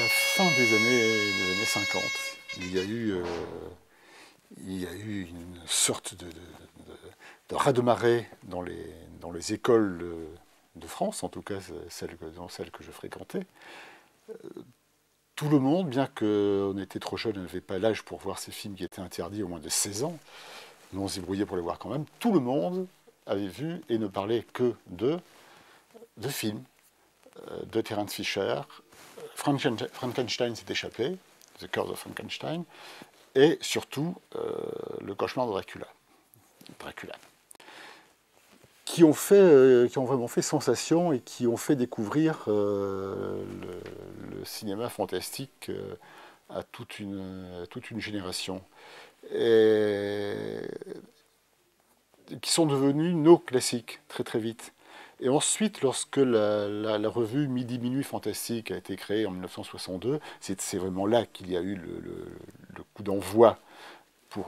la fin des années 50, il y a eu une sorte de raz-de-marée dans les écoles de France, en tout cas dans celles que je fréquentais. Tout le monde, bien qu'on était trop jeune, n'avait pas l'âge pour voir ces films qui étaient interdits au moins de 16 ans, mais on se débrouillait pour les voir quand même, tout le monde avait vu et ne parlait que de films, de Terence Fisher. Frankenstein s'est échappé, The Curse of Frankenstein, et surtout Le Cauchemar de Dracula, qui ont vraiment fait sensation et qui ont fait découvrir le cinéma fantastique à toute une génération, et qui sont devenus nos classiques très très vite. Et ensuite, lorsque la revue Midi Minuit Fantastique a été créée en 1962, c'est vraiment là qu'il y a eu le coup d'envoi pour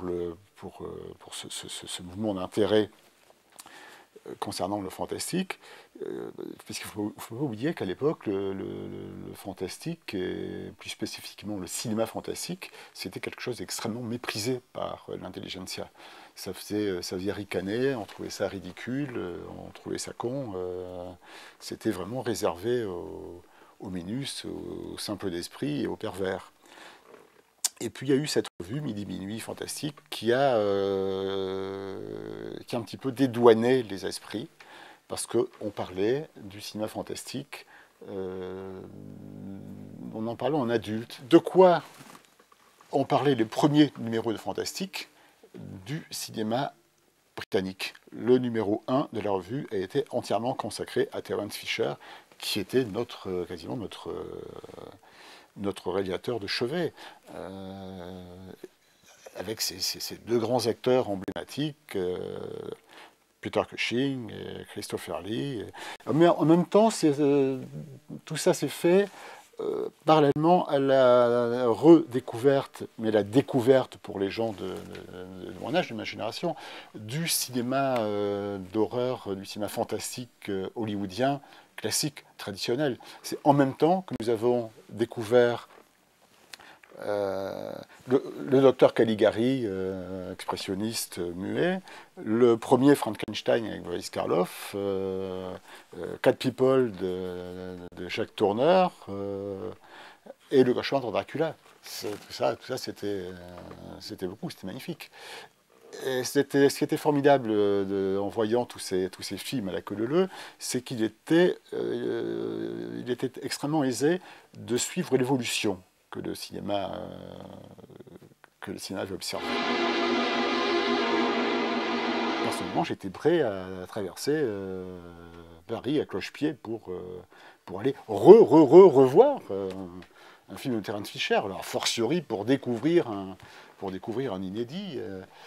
ce mouvement d'intérêt concernant le fantastique. Parce qu'il ne faut pas oublier qu'à l'époque, le fantastique, et plus spécifiquement le cinéma fantastique, c'était quelque chose d'extrêmement méprisé par l'intelligentsia. Ça faisait ricaner, on trouvait ça ridicule, on trouvait ça con. C'était vraiment réservé aux minus, aux simples d'esprit et aux pervers. Et puis il y a eu cette revue Midi Minuit Fantastique qui a un petit peu dédouané les esprits, parce qu'on parlait du cinéma fantastique, on en parlait en adulte. De quoi on parlait les premiers numéros de Fantastique? Du cinéma britannique. Le numéro 1 de la revue a été entièrement consacré à Terence Fisher, qui était quasiment notre réalisateur de chevet, avec ces deux grands acteurs emblématiques, Peter Cushing et Christopher Lee. Mais en même temps, tout ça s'est fait parallèlement à la redécouverte, mais la découverte pour les gens de mon âge, de ma génération, du cinéma d'horreur, du cinéma fantastique hollywoodien, classique, traditionnel. C'est en même temps que nous avons découvert le docteur Caligari, expressionniste muet, le premier Frankenstein avec Boris Karloff, Cat People de Jacques Tourneur, et le Cauchemar de Dracula. Tout ça c'était beaucoup, c'était magnifique. Et ce qui était formidable en voyant tous ces films à la queue leu-leu, c'est qu'il était extrêmement aisé de suivre l'évolution que le cinéma avait observé. Personnellement, j'étais prêt à traverser Paris à cloche-pied pour aller revoir un film de Terence Fisher, alors a fortiori pour découvrir un inédit.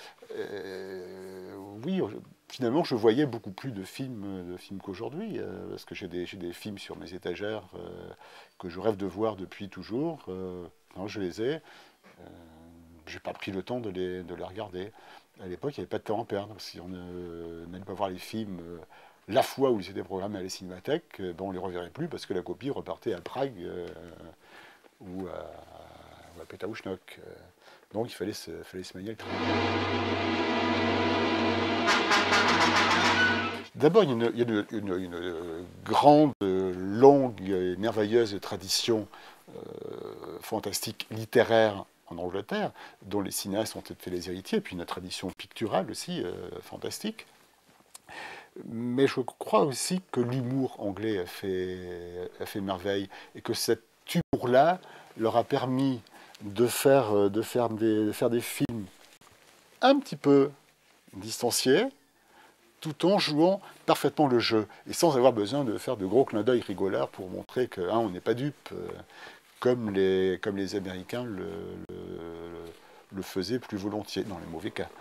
Oui, finalement, je voyais beaucoup plus de films qu'aujourd'hui, parce que j'ai des films sur mes étagères que je rêve de voir depuis toujours. Non, je les ai. J'ai pas pris le temps de les regarder. À l'époque, il n'y avait pas de temps à perdre. Si on n'allait pas voir les films la fois où ils étaient programmés à la Cinémathèque, ben on ne les reverrait plus parce que la copie repartait à Prague ou à Pétaouchnok. Donc il fallait se manier le travail. D'abord, il y a une grande, longue et merveilleuse tradition fantastique littéraire en Angleterre, dont les cinéastes ont été les héritiers, et puis une tradition picturale aussi fantastique. Mais je crois aussi que l'humour anglais a fait merveille, et que cet humour-là leur a permis de faire des films un petit peu distanciés, tout en jouant parfaitement le jeu, et sans avoir besoin de faire de gros clins d'œil rigolards pour montrer qu'on n'est pas dupe, comme les Américains le faisaient plus volontiers, dans les mauvais cas.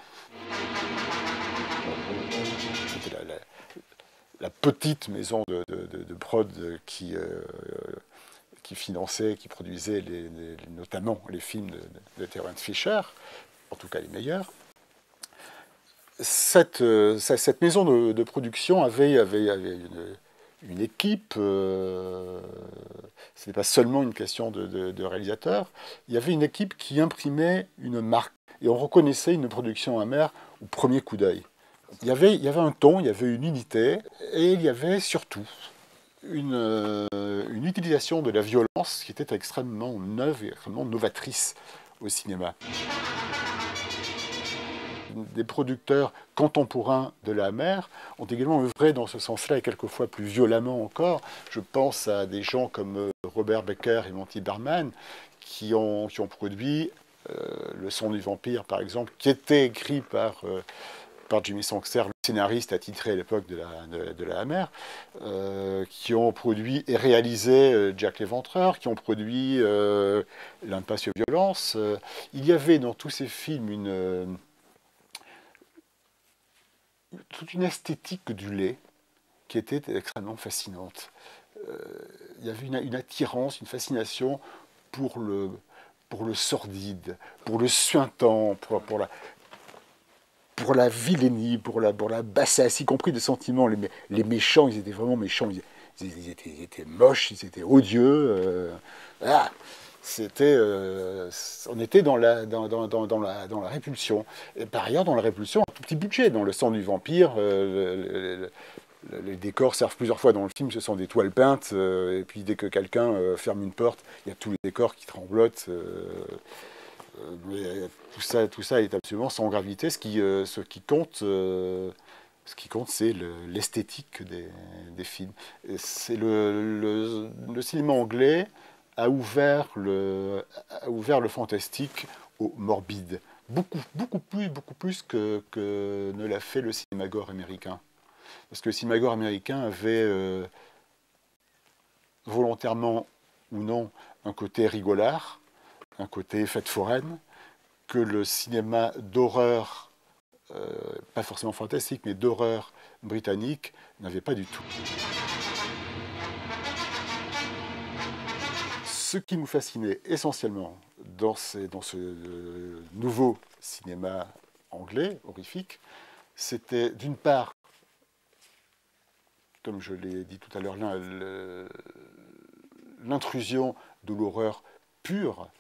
C'était la petite maison de prod qui finançait, qui produisait notamment les films de Terence Fisher, en tout cas les meilleurs. Cette maison de production avait une équipe, ce n'est pas seulement une question de réalisateur, il y avait une équipe qui imprimait une marque, et on reconnaissait une production amère au premier coup d'œil. Il y avait un ton, il y avait une unité, et il y avait surtout une utilisation de la violence qui était extrêmement neuve et extrêmement novatrice au cinéma. Des producteurs contemporains de la Hammer ont également œuvré dans ce sens-là et quelquefois plus violemment encore. Je pense à des gens comme Robert Becker et Monty Berman qui ont produit Le Son du Vampire, par exemple, qui était écrit par Jimmy Sangster, le scénariste attitré à l'époque de la Hammer, qui ont produit et réalisé Jack l'Éventreur, qui ont produit L'Impasse Violence. Il y avait dans tous ces films toute une esthétique du lait qui était extrêmement fascinante. Il y avait une attirance, une fascination pour le sordide, pour le suintant, pour la vilainie, pour la bassesse, y compris des sentiments. Les méchants, ils étaient vraiment méchants. Ils étaient moches, ils étaient odieux. Voilà. On était dans la répulsion. Et par ailleurs, dans la répulsion, un tout petit budget. Dans Le Sang du Vampire, les décors servent plusieurs fois dans le film, ce sont des toiles peintes. Et puis dès que quelqu'un ferme une porte, il y a tous les décors qui tremblotent. Mais tout ça est absolument sans gravité. Ce qui compte, c'est l'esthétique des films. C'est le cinéma anglais a ouvert le fantastique au morbide. Beaucoup plus que ne l'a fait le cinéma gore américain. Parce que le cinéma gore américain avait volontairement ou non un côté rigolard, un côté fête foraine, que le cinéma d'horreur, pas forcément fantastique, mais d'horreur britannique, n'avait pas du tout. Ce qui nous fascinait essentiellement dans ce nouveau cinéma anglais, horrifique, c'était d'une part, comme je l'ai dit tout à l'heure, l'intrusion de l'horreur pure.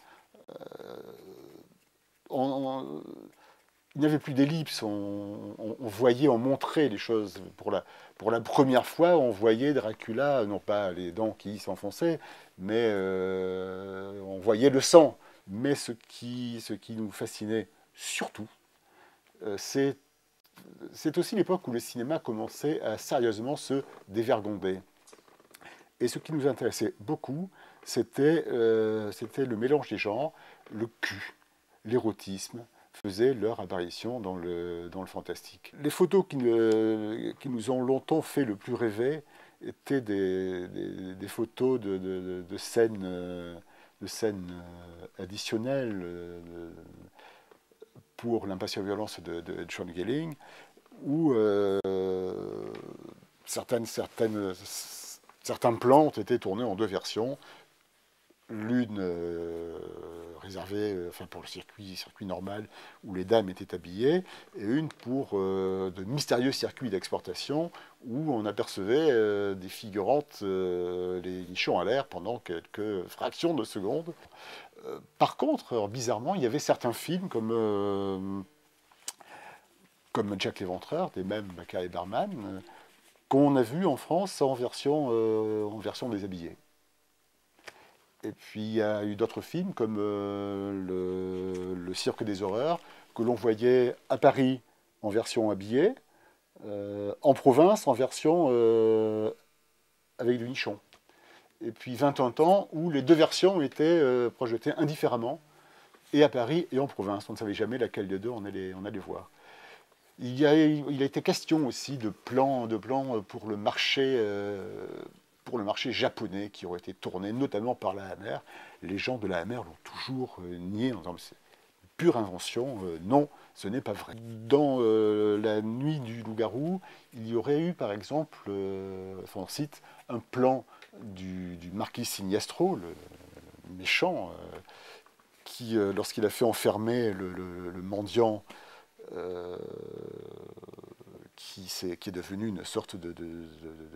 Il n'y avait plus d'ellipse, on voyait, on montrait les choses. Pour la première fois, on voyait Dracula, non pas les dents qui s'enfonçaient, mais on voyait le sang. Mais ce qui nous fascinait surtout, c'est aussi l'époque où le cinéma commençait à sérieusement se dévergonder. Et ce qui nous intéressait beaucoup, c'était le mélange des genres, le cul, l'érotisme, faisaient leur apparition dans le fantastique. Les photos qui nous ont longtemps fait le plus rêver étaient des photos de scènes additionnelles pour L'Impasse Violence de John Gilling, où certains plans ont été tournés en deux versions. L'une réservée pour le circuit normal où les dames étaient habillées, et une pour de mystérieux circuits d'exportation où on apercevait des figurantes les nichons à l'air pendant quelques fractions de secondes. Par contre, bizarrement, il y avait certains films comme Jack l'Éventreur, des mêmes Becker et Berman, qu'on a vu en France en version déshabillée. Et puis il y a eu d'autres films comme le Cirque des Horreurs, que l'on voyait à Paris en version habillée, en province en version avec du nichon. Et puis 21 ans où les deux versions étaient projetées indifféremment, et à Paris et en province. On ne savait jamais laquelle des deux on allait voir. Il a été question aussi de plans pour le marché japonais qui aurait été tourné notamment par la Hammer. Les gens de la Hammer l'ont toujours nié en disant c'est une pure invention. Non, ce n'est pas vrai. Dans La Nuit du loup-garou, il y aurait eu par exemple, on cite, un plan du marquis Siniestro, le méchant, qui, lorsqu'il a fait enfermer le mendiant, qui est devenu une sorte de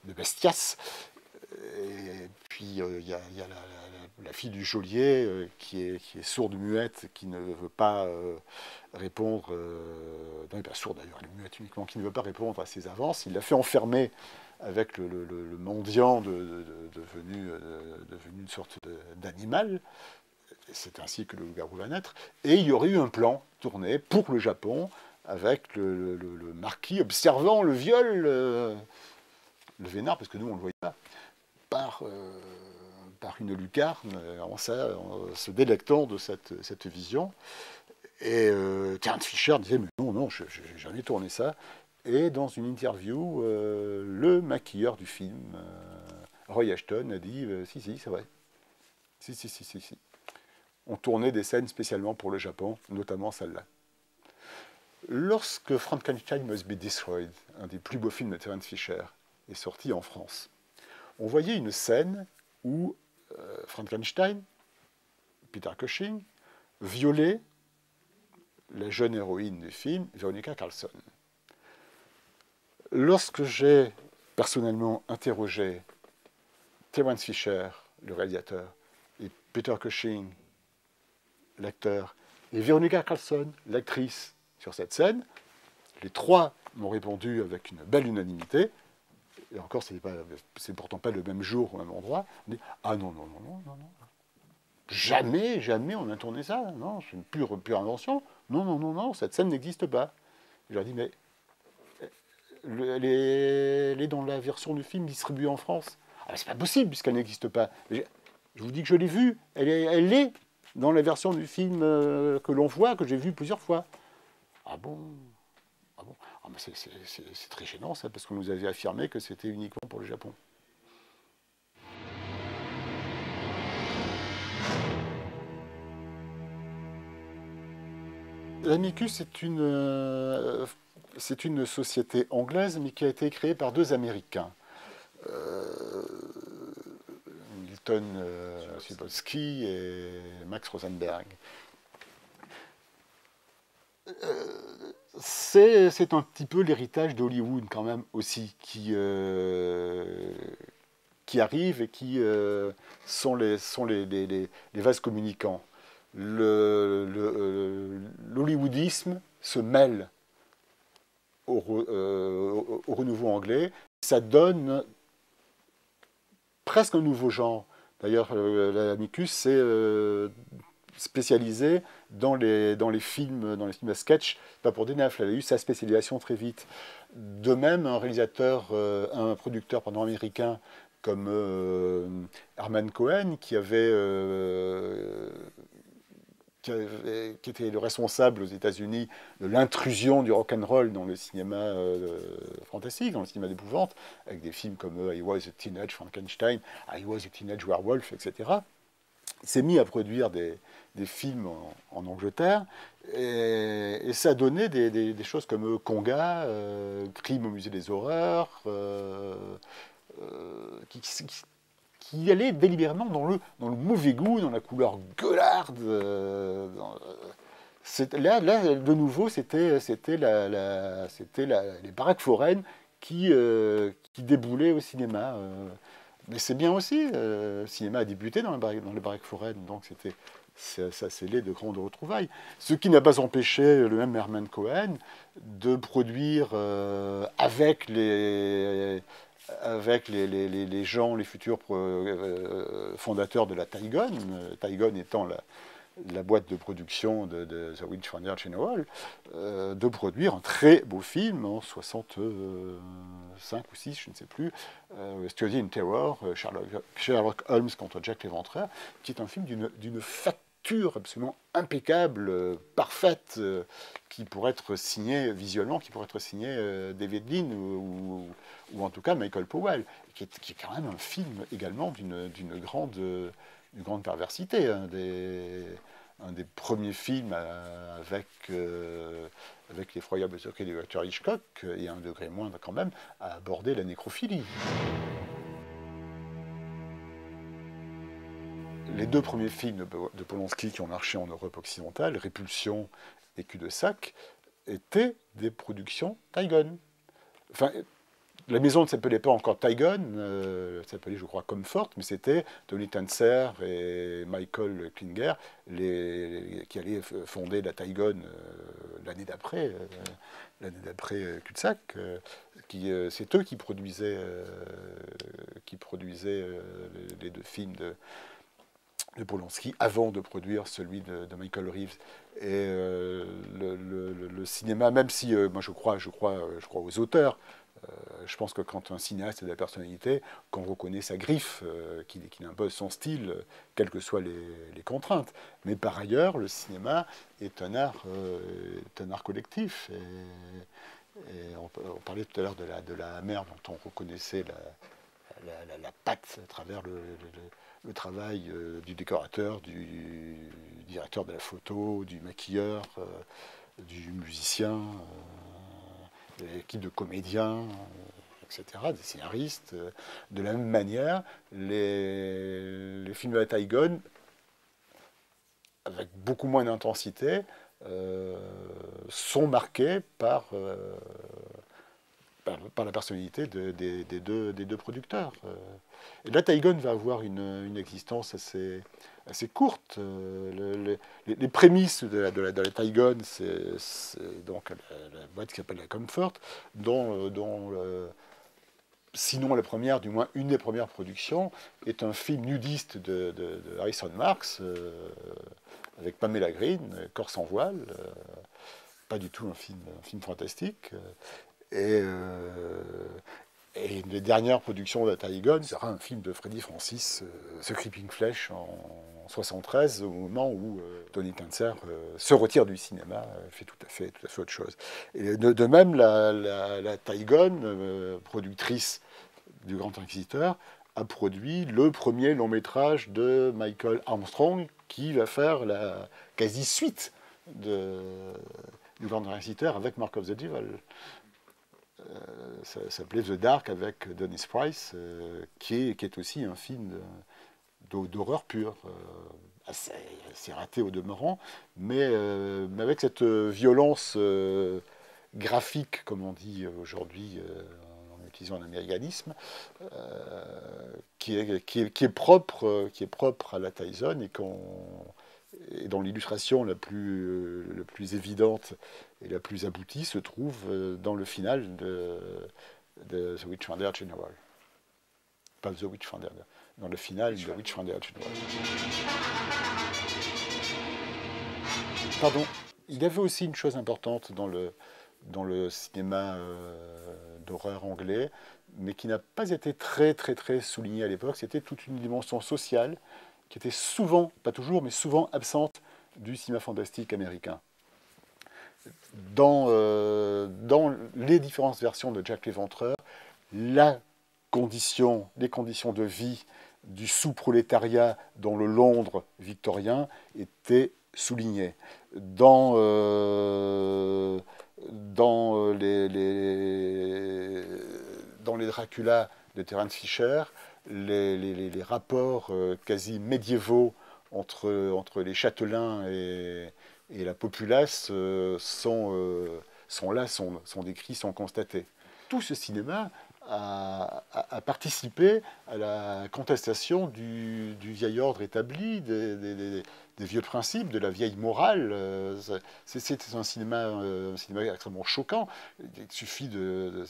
bestias. Et puis il y a la fille du geôlier qui est sourde-muette, qui ne veut pas répondre, non, elle n'est pas sourde d'ailleurs, elle est muette uniquement, qui ne veut pas répondre à ses avances. Il l'a fait enfermer avec le mendiant devenu une sorte d'animal. C'est ainsi que le loup-garou va naître. Et il y aurait eu un plan tourné pour le Japon avec le marquis observant le viol, le vénard, parce que nous on ne le voyait pas, par une lucarne, en se délectant de cette vision. Et Terence Fisher disait, mais non, je n'ai jamais tourné ça. Et dans une interview, le maquilleur du film, Roy Ashton, a dit, si, c'est vrai. Si. On tournait des scènes spécialement pour le Japon, notamment celle-là. Lorsque Frankenstein Must Be Destroyed, un des plus beaux films de Terence Fisher, est sorti en France, on voyait une scène où Frankenstein, Peter Cushing, violait la jeune héroïne du film, Veronica Carlson. Lorsque j'ai personnellement interrogé Terence Fisher, le réalisateur, et Peter Cushing, l'acteur, et Veronica Carlson, l'actrice, sur cette scène, les trois m'ont répondu avec une belle unanimité, et encore, c'est pourtant pas le même jour au même endroit. On dit, ah non. Jamais on a tourné ça. Non, c'est une pure invention. Non, cette scène n'existe pas. Je leur dis, mais elle est dans la version du film distribuée en France. Ah, c'est pas possible puisqu'elle n'existe pas. Je vous dis que je l'ai vue. Elle est dans la version du film que l'on voit, que j'ai vu plusieurs fois. Ah bon? Ah, mais c'est très gênant ça, parce qu'on nous avait affirmé que c'était uniquement pour le Japon. L'Amicus, c'est une société anglaise, mais qui a été créée par deux Américains. Milton Subotsky et Max Rosenberg. C'est un petit peu l'héritage d'Hollywood quand même aussi qui arrive et qui sont les vases communicants. L'hollywoodisme se mêle au renouveau anglais. Ça donne presque un nouveau genre. D'ailleurs, l'Amicus, c'est spécialisé dans les films à sketch, pas pour des nefs. Elle a eu sa spécialisation très vite. De même, un producteur américain comme Herman Cohen, qui était le responsable aux États-Unis de l'intrusion du rock'n'roll dans le cinéma fantastique, dans le cinéma d'épouvante, avec des films comme I Was a Teenage Frankenstein, I Was a Teenage Werewolf, etc. Il s'est mis à produire des films en Angleterre, et ça a donné des choses comme Conga, Crime au musée des horreurs, qui allait délibérément dans le mauvais goût, dans la couleur gueularde. Là, de nouveau, c'était les baraques foraines qui déboulaient au cinéma. Mais c'est bien aussi, le cinéma a débuté dans les baraques foraines, donc ça scellait de grandes retrouvailles. Ce qui n'a pas empêché le même Herman Cohen de produire avec les gens, les futurs fondateurs de la Tygon, Tygon étant la boîte de production de The Witch Finder General, de produire un très beau film en 65 ou 6, je ne sais plus, Study in Terror, Sherlock Holmes contre Jack l'Éventreur, qui est un film d'une facture absolument impeccable, parfaite, qui pourrait être signé visuellement, qui pourrait être signé David Lean ou en tout cas Michael Powell, qui est quand même un film également d'une grande perversité, un des premiers films avec l'effroyable secret du docteur Hitchcock, et à un degré moindre quand même, à aborder la nécrophilie. Les deux premiers films de Polanski qui ont marché en Europe occidentale, Répulsion et Cul-de-sac, étaient des productions Tygon. Enfin, La maison ne s'appelait pas encore Tygon, elle s'appelait, je crois, Comfort, mais c'était Tony Tanser et Michael Klinger qui allaient fonder la Tygon l'année d'après Cul-de-sac. C'est eux qui produisaient les deux films de Polanski avant de produire celui de Michael Reeves. Et le cinéma, même si moi je crois aux auteurs, je pense que quand un cinéaste a de la personnalité, qu'on reconnaît sa griffe, qu'il impose son style, quelles que soient les contraintes. Mais par ailleurs, le cinéma est un art collectif. Et on parlait tout à l'heure de la mer dont on reconnaissait la patte à travers le travail du décorateur, du directeur de la photo, du maquilleur, du musicien, de l'équipe de comédiens, etc., des scénaristes. De la même manière, les films de la Tygon, avec beaucoup moins d'intensité, sont marqués par la personnalité des deux producteurs. Et là, Tygon va avoir une existence assez courte. Les prémices de la Tygon, c'est donc la boîte qui s'appelle la Comfort, dont sinon la première, du moins une des premières productions, est un film nudiste de Harrison Marx, avec Pamela Green, corps sans voile, pas du tout un film fantastique. Et une des dernières productions de Tygon sera un film de Freddy Francis, The Creeping Flesh, en 1973, au moment où Tony Tanser se retire du cinéma, fait tout à fait autre chose. Et de même, la Tygon, productrice du Grand Inquisiteur, a produit le premier long métrage de Michael Armstrong, qui va faire la quasi-suite du Grand Inquisiteur avec Mark of the Devil. Ça s'appelait The Dark avec Dennis Price, qui est aussi un film d'horreur pure, assez raté au demeurant, mais avec cette violence graphique, comme on dit aujourd'hui en utilisant l'américanisme, qui est propre à la Tyson et dont l'illustration la plus évidente et la plus aboutie se trouve dans le final de The Witchfinder General. Pas The Witchfinder, dans le final de Witchfinder General. Pardon, il y avait aussi une chose importante dans le cinéma d'horreur anglais, mais qui n'a pas été très soulignée à l'époque, c'était toute une dimension sociale qui était souvent, pas toujours, mais souvent absente du cinéma fantastique américain. Dans les différentes versions de Jack l'Éventreur, les conditions de vie du sous-prolétariat dans le Londres victorien étaient soulignées. Dans les Dracula de Terence Fisher, les rapports quasi médiévaux entre les châtelains et la populace sont décrits, sont constatés. Tout ce cinéma a participé à la contestation du vieil ordre établi, des vieux principes, de la vieille morale. C'est un cinéma extrêmement choquant. Il suffit de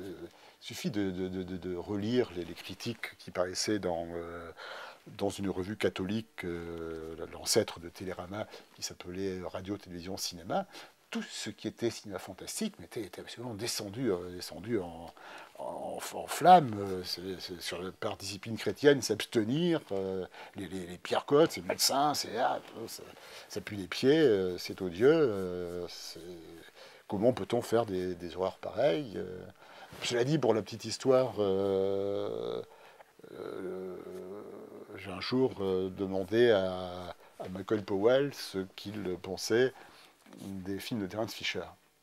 relire les critiques qui paraissaient dans une revue catholique, l'ancêtre de Télérama, qui s'appelait Radio, Télévision, Cinéma. Tout ce qui était cinéma fantastique était absolument descendu en flammes, par discipline chrétienne, s'abstenir, les Pierre Côte, c'est malsain, ça pue les pieds, c'est odieux. Comment peut-on faire des horreurs pareilles Cela dit, pour la petite histoire, j'ai un jour demandé à Michael Powell ce qu'il pensait des films de Terence Fisher.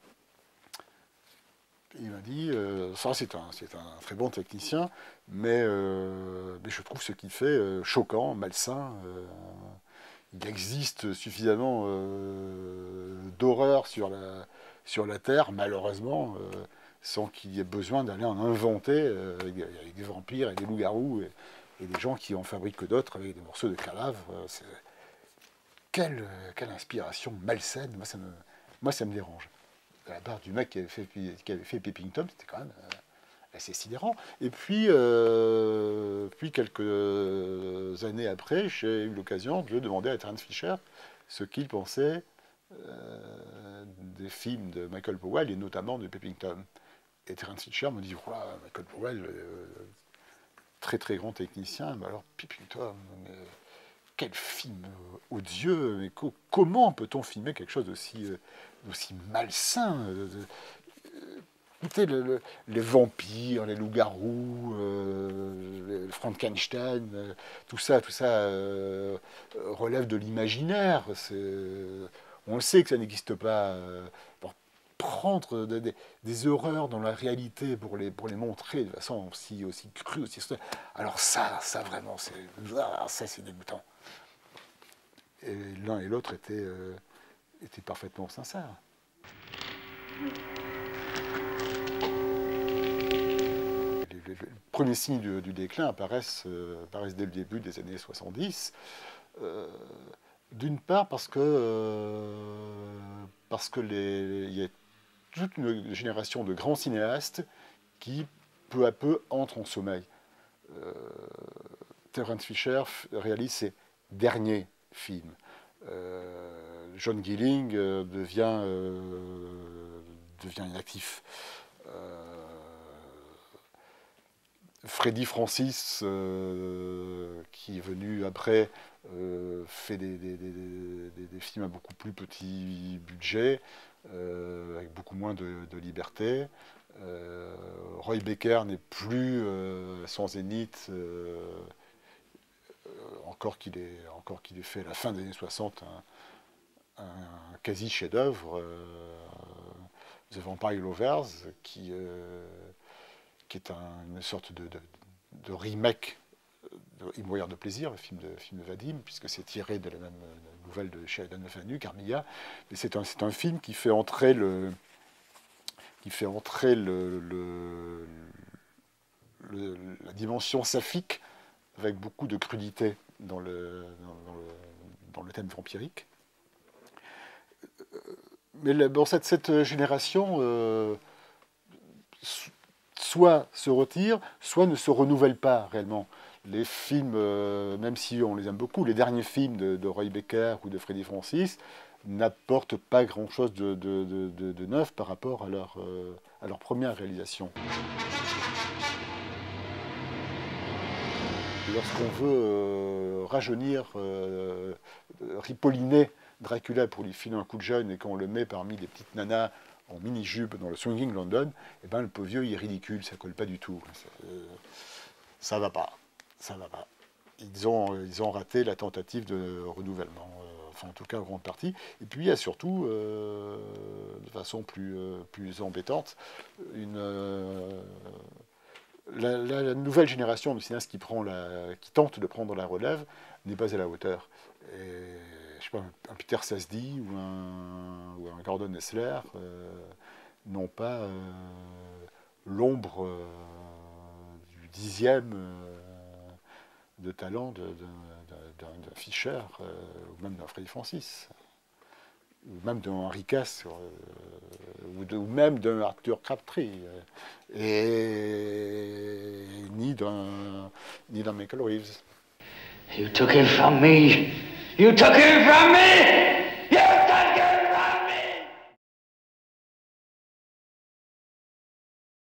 Il m'a dit, ça c'est un très bon technicien, mais je trouve ce qu'il fait choquant, malsain. Il existe suffisamment d'horreur sur la Terre, malheureusement, sans qu'il y ait besoin d'aller en inventer avec des vampires et des loups-garous et des gens qui en fabriquent d'autres avec des morceaux de cadavres. Quelle inspiration malsaine, moi ça me dérange. De la part du mec qui avait fait Peeping Tom, c'était quand même assez sidérant. Et puis quelques années après, j'ai eu l'occasion de demander à Terence Fisher ce qu'il pensait des films de Michael Powell, et notamment de Peeping Tom. Et Terence Fisher me dit, voilà, Michael Powell, très très grand technicien, mais alors Peeping Tom, quel film odieux, mais comment peut-on filmer quelque chose d'aussi malsain écoutez, les vampires, les loups-garous, le Frankenstein, tout ça relève de l'imaginaire. On le sait que ça n'existe pas. Pour prendre des horreurs dans la réalité pour les montrer de façon aussi crue, aussi. Alors ça vraiment, c'est dégoûtant. Et l'un et l'autre étaient parfaitement sincères. Les premiers signes du déclin apparaissent dès le début des années 70. D'une part parce que il y a toute une génération de grands cinéastes qui, peu à peu, entrent en sommeil. Terence Fisher réalise ses derniers films. John Gilling devient inactif. Freddy Francis, qui est venu après, fait des films à beaucoup plus petit budget, avec beaucoup moins de liberté. Roy Baker n'est plus son zénith, encore qu'il ait fait à la fin des années 60 un quasi chef-d'œuvre, The Vampire Lovers, qui est une sorte de remake Il mourir de plaisir, le film de Vadim, puisque c'est tiré de la même nouvelle de Sheridan Le Fanu, Carmilla. Mais c'est un film qui fait entrer la dimension saphique avec beaucoup de crudité dans le thème vampirique. Mais cette génération soit se retire, soit ne se renouvelle pas réellement. Les films, même si on les aime beaucoup, les derniers films de Roy Baker ou de Freddy Francis n'apportent pas grand-chose de neuf par rapport à leur première réalisation. Lorsqu'on veut rajeunir, ripolliner Dracula pour lui filer un coup de jeune et qu'on le met parmi des petites nanas en mini-jupe dans le Swinging London, eh ben, le pauvre vieux il est ridicule, ça colle pas du tout. Ça va pas. Ça va pas. Ils ont raté la tentative de renouvellement, enfin en tout cas en grande partie. Et puis il y a surtout, de façon plus embêtante, la nouvelle génération de cinéastes qui tente de prendre la relève n'est pas à la hauteur. Et, je sais pas, un Peter Sasdy ou un Gordon Esler n'ont pas l'ombre du 10e de talent d'un Fisher, ou même d'un Freddy Francis, ou même d'un Henry Cass, ou même d'un Arthur Crabtree, et ni d'un Michael Reeves. You took him from me! You took him from me!